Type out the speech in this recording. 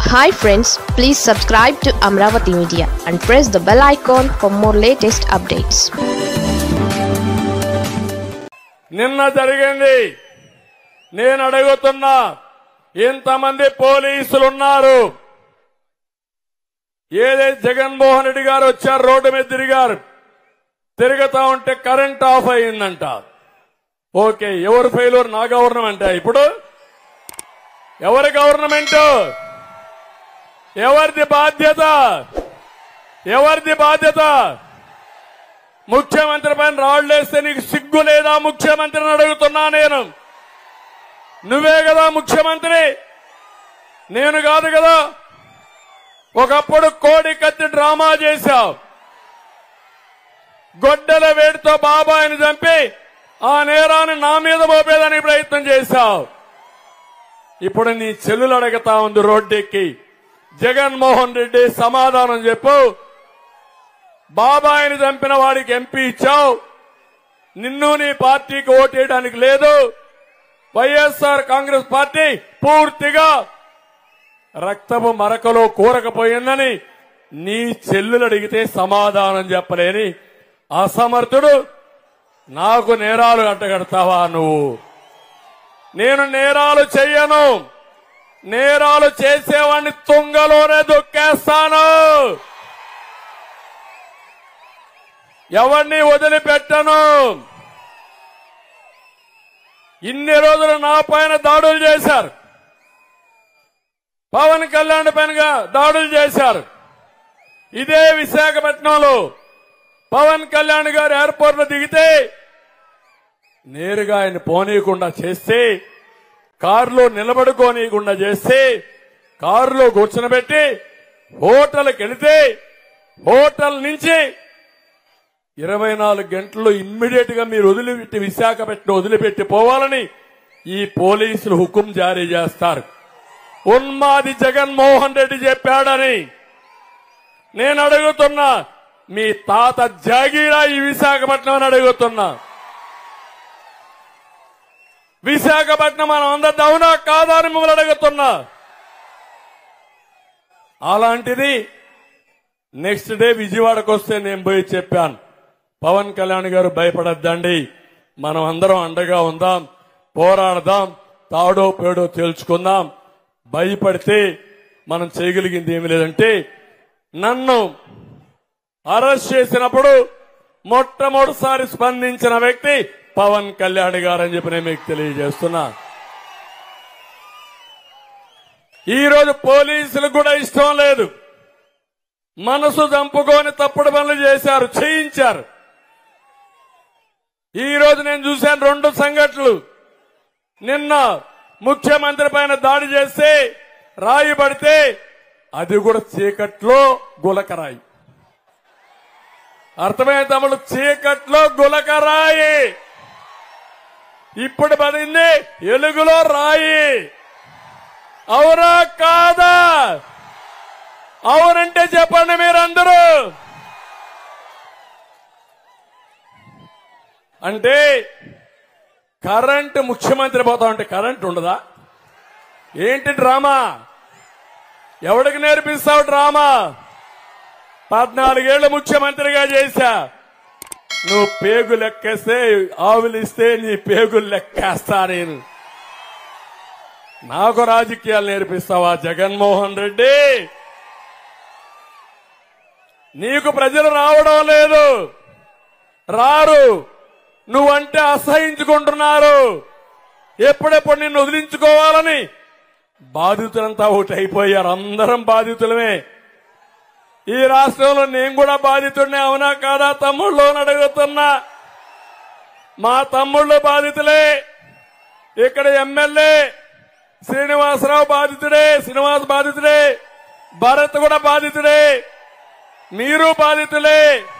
Hi friends, please subscribe to Amravati Media and press the bell icon for more latest updates. నిన్న జరిగింది నేను అడుగుతున్నా ఎంతమంది పోలీసులు ఉన్నారు ఏదైతే జగన్మోహన్ రెడ్డి గారు వచ్చారు రోడ్డు మీద తిరుగుతా ఉంటే కరెంట్ ఆఫ్ అయిందంట ఓకే ఎవరు ఫెయిల్యూర్ నా గవర్నమెంట్ ఇప్పుడు ఎవరి గవర్నమెంట్ ఎవరిది బాధ్యత ముఖ్యమంత్రి పైన రాళ్లేస్తే నీకు సిగ్గు లేదా ముఖ్యమంత్రిని అడుగుతున్నా నేను నువ్వే కదా ముఖ్యమంత్రి నేను కాదు కదా ఒకప్పుడు కోడి కత్తి డ్రామా చేశావు గొడ్డల వేడితో బాబాయిని చంపి ఆ నేరాన్ని నా మీద మోపేదానికి ప్రయత్నం చేశావు ఇప్పుడు నీ చెల్లెలు అడుగుతా ఉంది రోడ్డెక్కి జగన్మోహన్ రెడ్డి సమాధానం చెప్పు బాబాయిని చంపిన వాడికి ఎంపీ ఇచ్చావు నిన్ను నీ పార్టీకి ఓటేయడానికి లేదు వైఎస్ఆర్ కాంగ్రెస్ పార్టీ పూర్తిగా రక్తపు మరకలో కూరకపోయిందని నీ చెల్లెలు అడిగితే సమాధానం చెప్పలేని అసమర్థుడు నాకు నేరాలు అంటగడతావా నువ్వు నేను నేరాలు చెయ్యను నేరాలు చేసేవాడిని తుంగలోనే దొక్కేస్తాను ఎవరిని వదిలిపెట్టను ఇన్ని రోజులు నా పైన దాడులు చేశారు పవన్ కళ్యాణ్ పైన దాడులు చేశారు ఇదే విశాఖపట్నంలో పవన్ కళ్యాణ్ గారు ఎయిర్పోర్ట్ లో దిగితే నేరుగా ఆయన పోనీయకుండా చేస్తే కారులో నిలబడుకోనీయకుండా చేస్తే కారులో కూర్చునబెట్టి హోటల్కి వెళితే హోటల్ నుంచి 24 గంటల్లో ఇమ్మీడియట్ గా మీరు వదిలిపెట్టి విశాఖపట్నం వదిలిపెట్టి పోవాలని ఈ పోలీసులు హుకుం జారీ చేస్తారు ఉన్మాది జగన్మోహన్ రెడ్డి చెప్పాడని నేను అడుగుతున్నా మీ తాత జాగీరా ఈ విశాఖపట్నం అని అడుగుతున్నా విశాఖపట్నం మనం అందరిది అవునా కాదా అని మిమ్మల్ని అడుగుతున్నా అలాంటిది నెక్స్ట్ డే విజయవాడకు వస్తే నేను పోయి చెప్పాను పవన్ కళ్యాణ్ గారు భయపడద్దండి మనం అందరం అండగా ఉందాం పోరాడదాం తాడో పేడో తేల్చుకుందాం భయపడితే మనం చేయగలిగింది ఏమీ లేదంటే నన్ను అరెస్ట్ చేసినప్పుడు మొట్టమొదటిసారి స్పందించిన వ్యక్తి పవన్ కళ్యాణ్ గారు అని చెప్పి నేను మీకు తెలియజేస్తున్నా ఈరోజు పోలీసులకు కూడా ఇష్టం లేదు మనసు చంపుకొని తప్పుడు పనులు చేశారు చేయించారు ఈ రోజు నేను చూశాను 2 సంఘటనలు నిన్న ముఖ్యమంత్రి పైన దాడి చేస్తే రాయి పడితే అది కూడా చీకట్లో గులకరాయి అర్థమైన తమ్ముడు చీకట్లో గులకరాయి ఇప్పుడు పడింది ఎలుగులో రాయి అవునా కాదా అవునంటే చెప్పండి మీరందరూ అంటే కరెంటు ముఖ్యమంత్రి పోతా ఉంటే కరెంట్ ఉండదా ఏంటి డ్రామా ఎవడికి నేర్పిస్తావు డ్రామా 14 ఏళ్లు ముఖ్యమంత్రిగా చేశా నువ్వు పేగు లెక్కేస్తే ఆవులిస్తే నీ పేగులు లెక్కేస్తా నేను నాకు రాజకీయాలు నేర్పిస్తావా జగన్మోహన్ రెడ్డి నీకు ప్రజలు రావడం లేదు రారు నువ్వంటే అసహించుకుంటున్నారు ఎప్పుడెప్పుడు నిన్ను వదిలించుకోవాలని బాధితులంతా ఒకటి అయిపోయారు అందరం బాధితులమే ఈ రాష్ట్రంలో నేను కూడా బాధితుడినే అవునా కాదా తమ్ముళ్ళు అడుగుతున్నా మా తమ్ముళ్ళు బాధితులే ఇక్కడ ఎమ్మెల్యే శ్రీనివాసరావు బాధితుడే భరత్ కూడా బాధితుడే మీరు బాధితులే